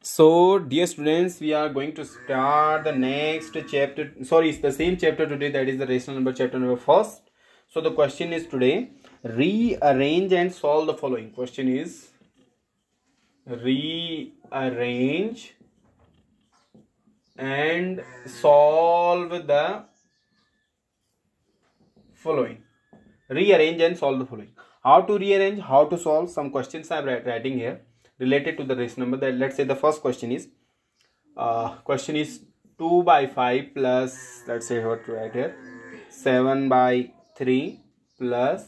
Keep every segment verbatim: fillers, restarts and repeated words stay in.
So, dear students, we are going to start the next chapter. Sorry, it's the same chapter today. That is the rational number chapter number first. So, the question is today: rearrange and solve the following. Question is rearrange and solve the following. Rearrange and solve the following. How to rearrange? How to solve? Some questions I am writing here related to the rational number. That let's say the first question is. Uh, question is two by five plus, let's say what to write here, seven by three plus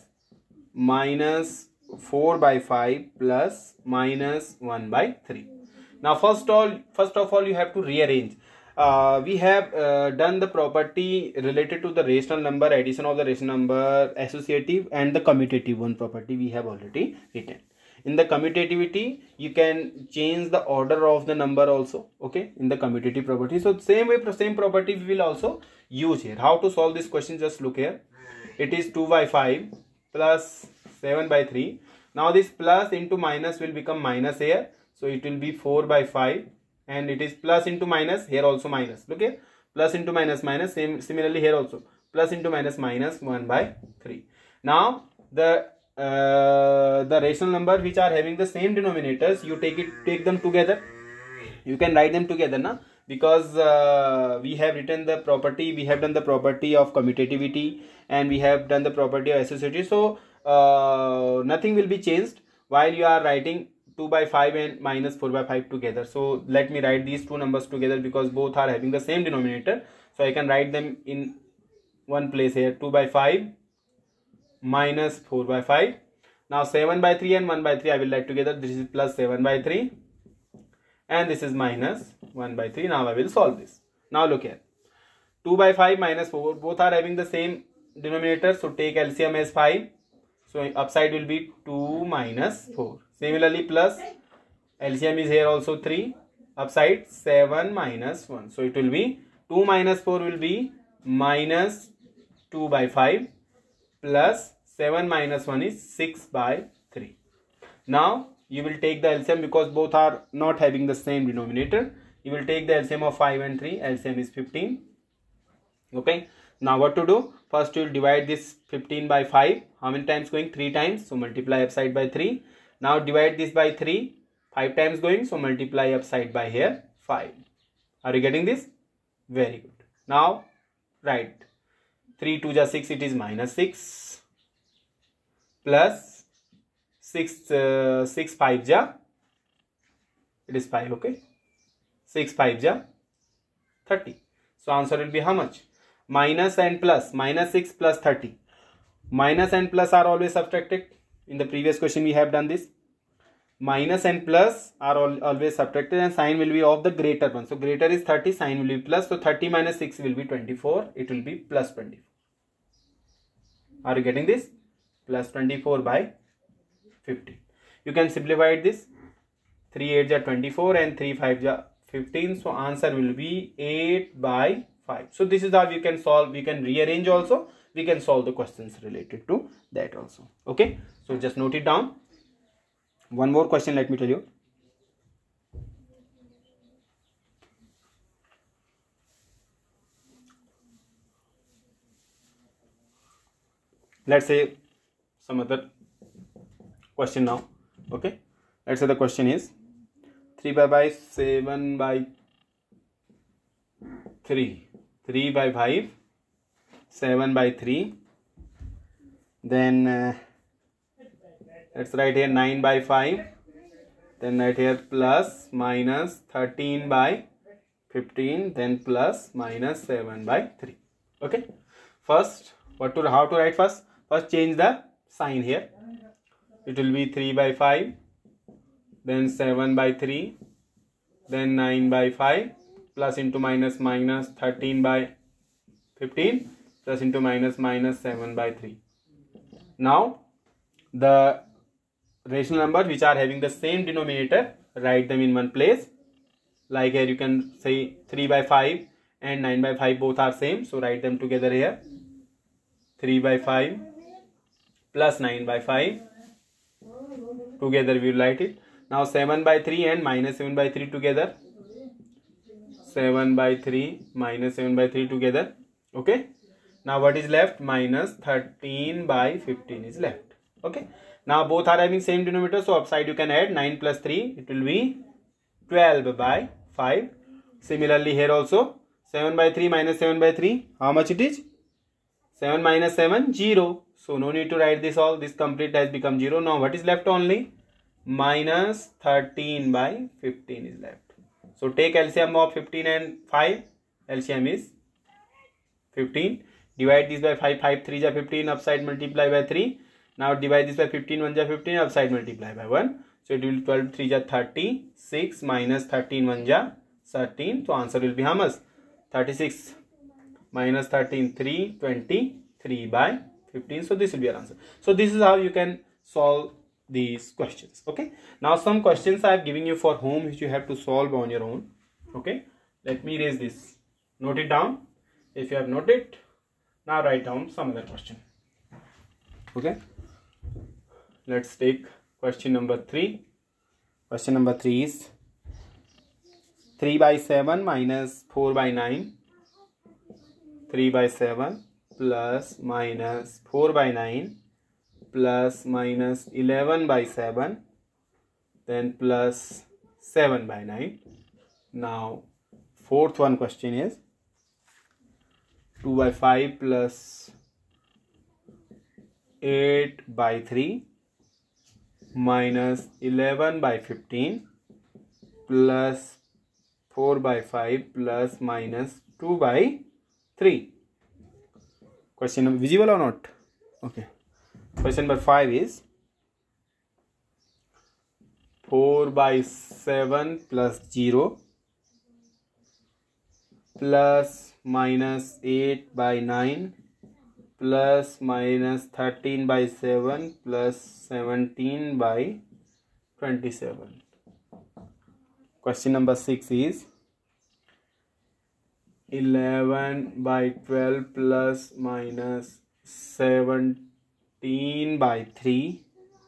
minus four by five plus minus one by three. Now first all first of all you have to rearrange. Uh, we have uh, done the property related to the rational number, addition of the rational number, associative and the commutative one property we have already written. In the commutativity, you can change the order of the number also, okay, in the commutative property. So same way, same property we will also use here. How to solve this question? Just look here. It is two by five plus seven by three. Now this plus into minus will become minus here. So it will be four by five, and it is plus into minus, here also minus. Look here, plus into minus minus, same similarly here also plus into minus minus one by three. Now the Uh, the rational number which are having the same denominators, you take it take them together. You can write them together now, because uh, we have written the property, we have done the property of commutativity and we have done the property of associativity. So uh, nothing will be changed while you are writing two by five and minus four by five together. So let me write these two numbers together, because both are having the same denominator. So I can write them in one place here, two by five minus four by five. Now seven by three and one by three I will write together. This is plus seven by three and this is minus one by three. Now I will solve this. Now look here, two by five minus four, both are having the same denominator, so take L C M as five. So upside will be two minus four. Similarly plus L C M is here also three, upside seven minus one. So it will be two minus four will be minus two by five plus seven minus one is six by three. Now you will take the L C M, because both are not having the same denominator. You will take the L C M of five and three. L C M is fifteen. Okay. Now what to do? First you will divide this fifteen by five. How many times going? three times. So multiply upside by three. Now divide this by three. five times going. So multiply upside by here five. Are you getting this? Very good. Now write three two ja six, it is minus six, plus six uh, six five ja, it is five. Okay, six five ja thirty. So answer will be how much? Minus and plus, minus six plus thirty. Minus and plus are always subtracted. In the previous question we have done this. Minus and plus are all, always subtracted, and sign will be of the greater one. So greater is thirty, sign will be plus. So thirty minus six will be twenty-four. It will be plus twenty-four. Are you getting this? Plus twenty-four by fifteen. You can simplify this. three eight ja twenty-four and three five ja fifteen. So answer will be eight by five. So this is how we can solve. We can rearrange also. We can solve the questions related to that also. Okay. So just note it down. One more question, let me tell you. Let's say some other question now. Okay. Let's say the question is three by five, seven by three. three by five, seven by three. Then uh, let's write here nine by five, then write here plus minus thirteen by fifteen, then plus minus seven by three. Okay. First, what to how to write first? First change the sign here. It will be three by five, then seven by three, then nine by five, plus into minus minus thirteen by fifteen, plus into minus minus seven by three. Now the rational number which are having the same denominator, write them in one place. Like here you can say three by five and nine by five both are same, so write them together here. three by five plus nine by five, together we will write it. Now seven by three and minus seven by three together. seven by three minus seven by three together. Okay. Now what is left? Minus thirteen by fifteen is left. Okay. Now both are having same denominator. So upside you can add nine plus three. It will be twelve by five. Similarly here also seven by three minus seven by three. How much it is? seven minus seven, zero. So no need to write this all. This complete has become zero. Now what is left only? Minus thirteen by fifteen is left. So take L C M of fifteen and five. L C M is fifteen. Divide this by five. five threes are fifteen. Upside multiply by three. Now divide this by fifteen. ones are fifteen. Upside multiply by one. So it will be twelve threes are thirty. six minus thirteen ones are thirteen. So answer will be how much? thirty-six minus thirteen. three. twenty-three by fifteen. So this will be your answer. So this is how you can solve these questions. Okay. Now some questions I have given you for home which you have to solve on your own. Okay. Let me erase this. Note it down. If you have noted, now write down some other question. Okay. Let's take question number three. Question number three is three by seven minus four by nine. three by seven plus minus four by nine plus minus eleven by seven, then plus seven by nine. Now fourth one question is two by five plus eight by three minus eleven by fifteen plus four by five plus minus two by three. Question visible or not? Okay. Question number five is four by seven plus zero plus minus eight by nine plus minus thirteen by seven plus seventeen by twenty-seven. Question number six is eleven by twelve plus minus seventeen by three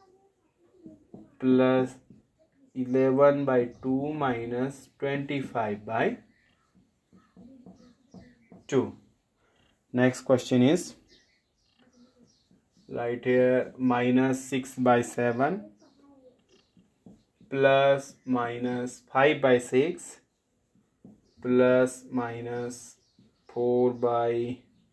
plus eleven by two minus twenty-five by two. Next question is right here minus six by seven plus minus five by six plus minus four by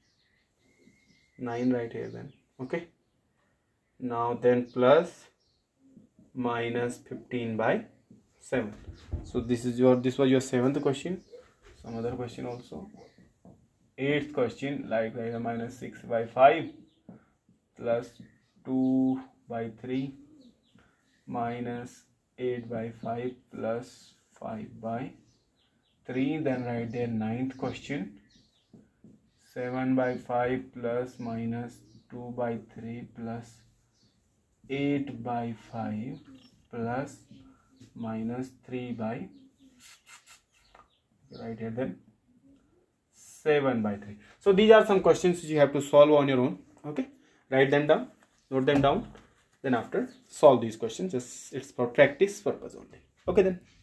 nine right here then. Okay. Now then plus minus fifteen by seven. So this is your this was your seventh question. Some other question also. Eighth question like like minus six by five plus two by three minus eight by five plus five by three. Then right there ninth question seven by five plus minus two by three plus eight by five plus minus three by right here then seven by three. So these are some questions which you have to solve on your own. Okay, write them down, note them down, then after solve these questions. Just it's for practice purpose only. Okay then.